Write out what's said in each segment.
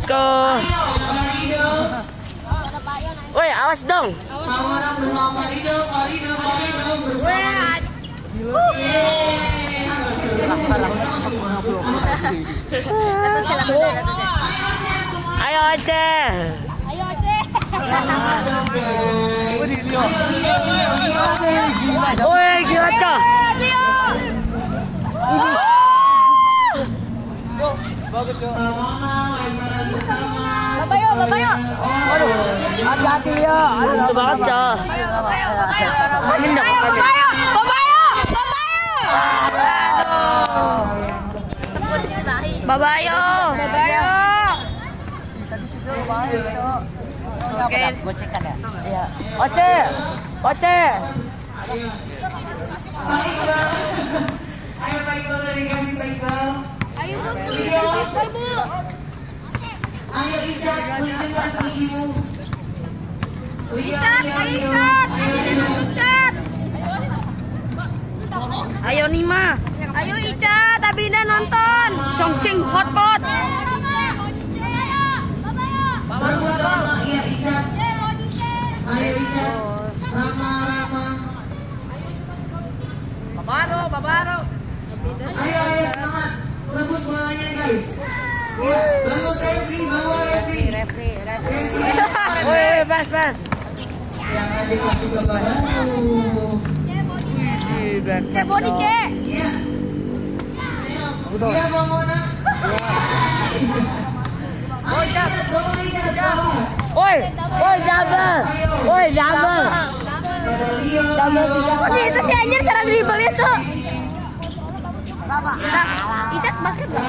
let's go. Woi, awas dong. Ayo Aceh. Ayo Aceh. Woi, gila Cah. Bagus yo. Babayo, babayo. Aduh, hati-hati ya. Aduh, semangat Cah. Ayo, babayo, babayo. Amin dah Ayo, makanya. babayo, babayo, babayo. Aduh. Babayo, babayo. Tadi situ baik, Cok. Oke. Gocekan ya? Iya. Aceh. Aceh. Ayo baik Bu, dikasih baik Bu. Ayo, Bu. Ayo Icat, kunjungan ibu. Icat, ayo Icat. Icat. Ayo Nima. Ayo Icat, Abina nonton. Chongqing hotpot. Rebut Rama, iya Icat. Ayo Icat. Rama. Babaro. Ayo semangat. Rebut bolanya guys. Ya, bagus referee, bawa referee. Woi, pas. Jangan dikasih ke badanmu. Cek body cek. Iya. Iya Bang Mona. Ayo Icat, bawa Icat, bawa. Woi, double. Woi, double. Oh itu si anjir cara dribblenya Cok. Nah, Icat basket gak?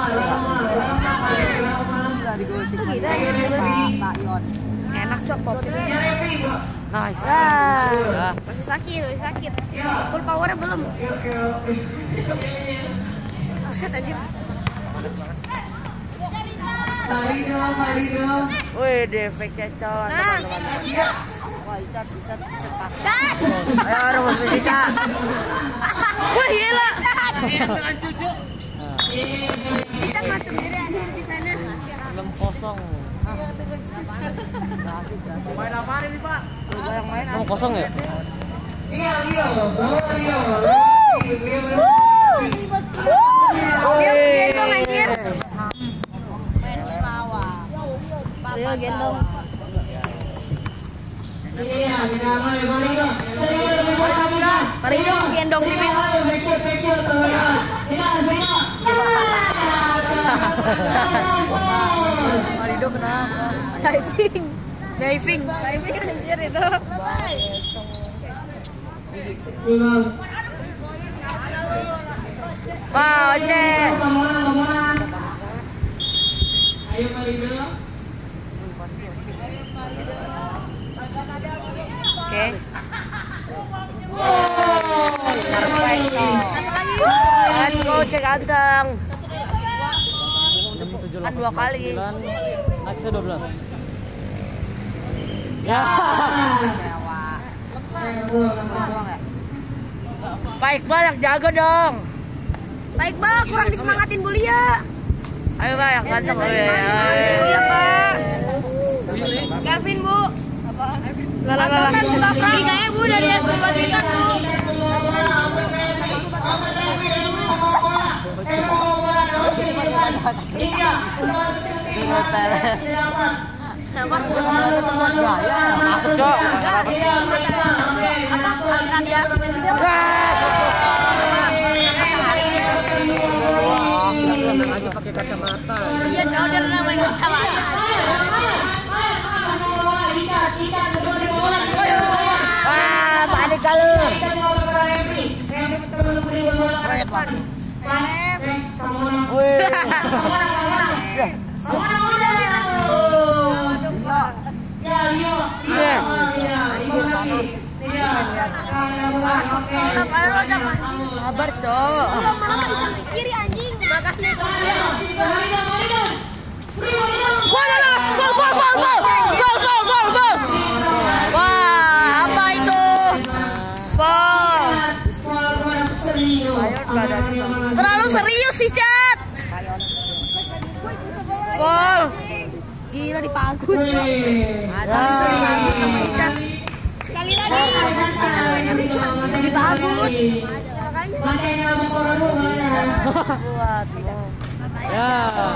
Gila ya dribble. Enak Cok popnya. Nice. Masih sakit. Full powernya belum. Buset anjir. Kalido. Woi, defeknya Cok. Nah. Iya. Wah, Icat pas. Cat. Ayo, rebut Cika. Wah gila. Dengan cucu. Icat masuk sendiri anjir di sana. 6-0. Main apa ini Pak? Yang main 6-0 ya? Iya, bawa Leo. Dia gendong anjir. Leo gendong. Iya, Marido. Marido gendong Mimin. Marido kenapa? Diving anjir itu. Wah, Aceh. Ayo Marido. Oke. Let's go cek ganteng. Kan 2 kali. Next 12. Ya. Baik banyak jago dong. Baik Pak, kurang disemangatin Bu Lia. Ayo Pak, yang ganteng. Iya Pak. Kevin Bu. Lah. Ini kayaknya Bu dari S23 Bu. Masuk Cok. Radiasi kan dia. Lagi pakai kacamata. Iya jauh dari namanya kacamata. Wah, panik kalau. Wih. Sabar, Cok. Kiri anjing. Makasih. Fall. Wah, apa itu? Fall. Terlalu serius sih, Cat. Fall. Gila dipagut. Ada. Sekali lagi. Dipagut. Pakai nama Corona mana? Buat. Ya.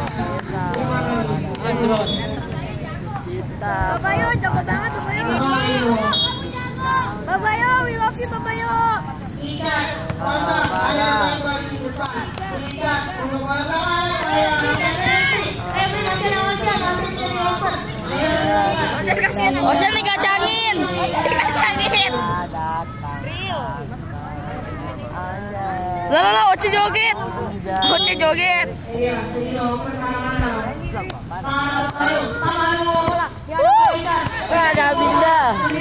Cinta. Babayo, jago banget Babayo. Babayo, we love you Babayo. Ikat, kosong, ada yang di depan. Ikat, untuk bola belakang, ayo. Ocean dikacangin. Dikacangin. Lah, Oce joget. Oce joget. Ada Binda.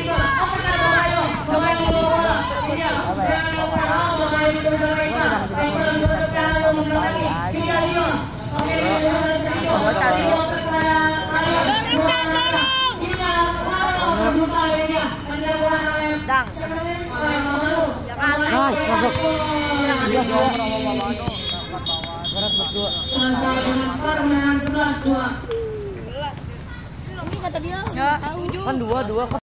Dang. Masuk. Ini kata dia. Ya, Kan dua kan